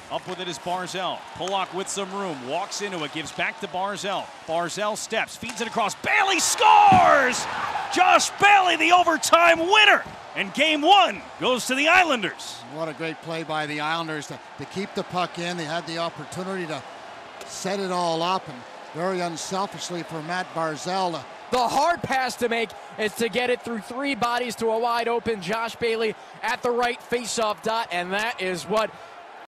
Up with it is Barzal. Pulock with some room. Walks into it. Gives back to Barzal. Barzal steps. Feeds it across. Bailey scores! Josh Bailey, the overtime winner. And game one goes to the Islanders. What a great play by the Islanders to keep the puck in. They had the opportunity to set it all up, and very unselfishly for Matt Barzal. The hard pass to make is to get it through three bodies to a wide open Josh Bailey at the right faceoff dot, and that is what